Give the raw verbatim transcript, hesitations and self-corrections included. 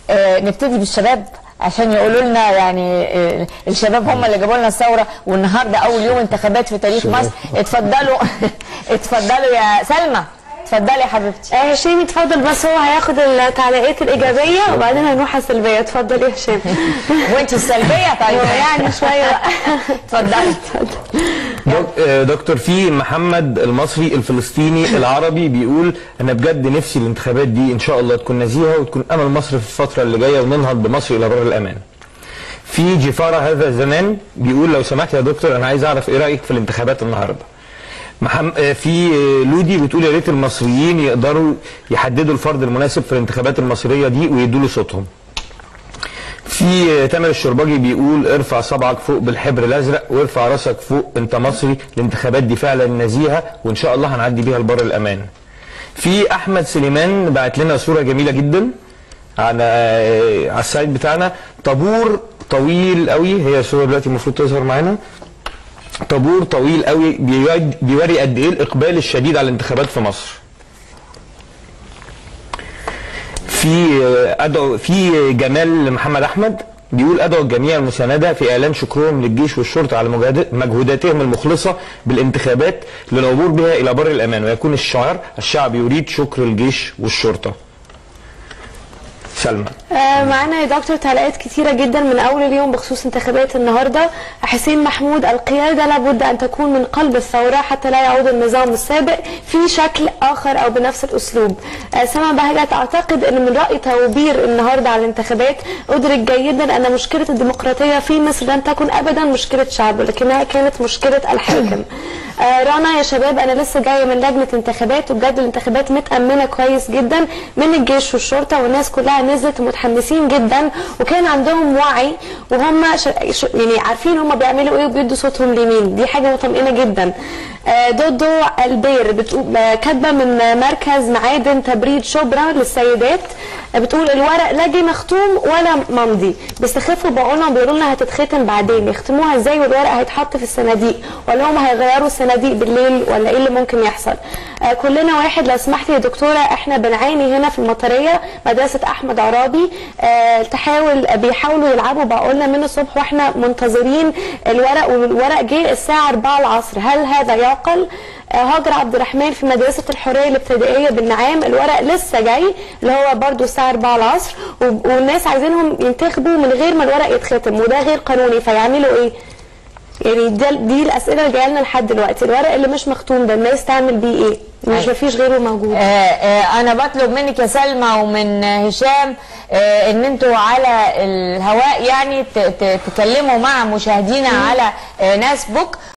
آه نبتدي بالشباب عشان يقولوا لنا يعني آه الشباب هم اللي جابوا لنا الثوره، والنهارده اول يوم انتخابات في تاريخ مصر. اتفضلوا اتفضلوا يا سلمى، اتفضلي يا حبيبتي. آه هشام اتفضل، بس هو هياخد التعليقات الايجابيه وبعدين هنروح على السلبيه. اتفضل يا هشام. وانت السلبيه طيب يعني شويه. اتفضلي. دكتور في محمد المصري الفلسطيني العربي بيقول انا بجد نفسي الانتخابات دي ان شاء الله تكون نزيهه وتكون امل مصر في الفتره اللي جايه وننهض بمصر الى بر الامان. في جفاره هذا الزمان بيقول لو سمحت يا دكتور انا عايز اعرف ايه رايك في الانتخابات النهارده. في لودي بتقول يا ريت المصريين يقدروا يحددوا الفرد المناسب في الانتخابات المصريه دي ويدوا له صوتهم. في تامر الشرباجي بيقول ارفع صبعك فوق بالحبر الازرق وارفع راسك فوق انت مصري، الانتخابات دي فعلا نزيهه وان شاء الله هنعدي بيها لبر الامان. في احمد سليمان بعت لنا صوره جميله جدا على على السايت بتاعنا، طابور طويل قوي، هي الصوره دلوقتي المفروض تظهر معانا، طابور طويل قوي بيوري قد ايه الاقبال الشديد على الانتخابات في مصر. في ادعو في جمال محمد احمد بيقول ادعو الجميع المسانده في اعلان شكرهم للجيش والشرطه على مجهوداتهم المخلصه بالانتخابات للعبور بها الى بر الامان، ويكون الشعار الشعب يريد شكر الجيش والشرطه. سلمى. آه معانا يا دكتور تعليقات كثيره جدا من اول اليوم بخصوص انتخابات النهارده. حسين محمود القياده لابد ان تكون من قلب الثوره حتى لا يعود النظام السابق في شكل اخر او بنفس الاسلوب. آه سما بهجت اعتقد ان من راي توبير النهارده على الانتخابات ادرك جيدا ان مشكله الديمقراطيه في مصر لن تكن ابدا مشكله شعب ولكنها كانت مشكله الحاكم. آه رنا يا شباب انا لسه جايه من لجنه انتخابات وبجد الانتخابات متامنه كويس جدا من الجيش والشرطه والناس كلها نزلت متحمسين جدا وكان عندهم وعي وهم يعني عارفين هم بيعملوا ايه وبيدوا صوتهم لمين، دي حاجه مطمئنه جدا. آه دودو البير بتقول كاتبه من مركز معادن تبريد شبرا للسيدات، آه بتقول الورق لا جه مختوم ولا ممضي، بيستخفوا بعقولهم بيقولوا لنا هتتختم بعدين، يختموها ازاي والورق هيتحط في الصناديق ولا هم هيغيروا الصناديق بالليل ولا ايه اللي ممكن يحصل؟ آه كلنا واحد. لو سمحتي يا دكتوره احنا بنعاني هنا في المطريه مدرسه احمد عرابي آه تحاول بيحاولوا يلعبوا بعقولنا من الصبح واحنا منتظرين الورق والورق جه الساعه أربعة العصر، هل هذا يعقل؟ آه هاجر عبد الرحمن في مدرسه الحريه الابتدائيه بالنعام الورق لسه جاي اللي هو برده الساعه أربعة العصر والناس عايزينهم ينتخبوا من غير ما الورق يتختم وده غير قانوني، فيعملوا ايه؟ يعني دي, دي الاسئله اللي جايه لنا لحد دلوقتي. الورق اللي مش مختوم ده الناس تعمل بيه ايه؟ مش مفيش غيره موجود. آه آه انا بطلب منك يا سلمى ومن هشام آه ان انتوا على الهواء يعني تكلموا مع مشاهدينا على آه ناس بوك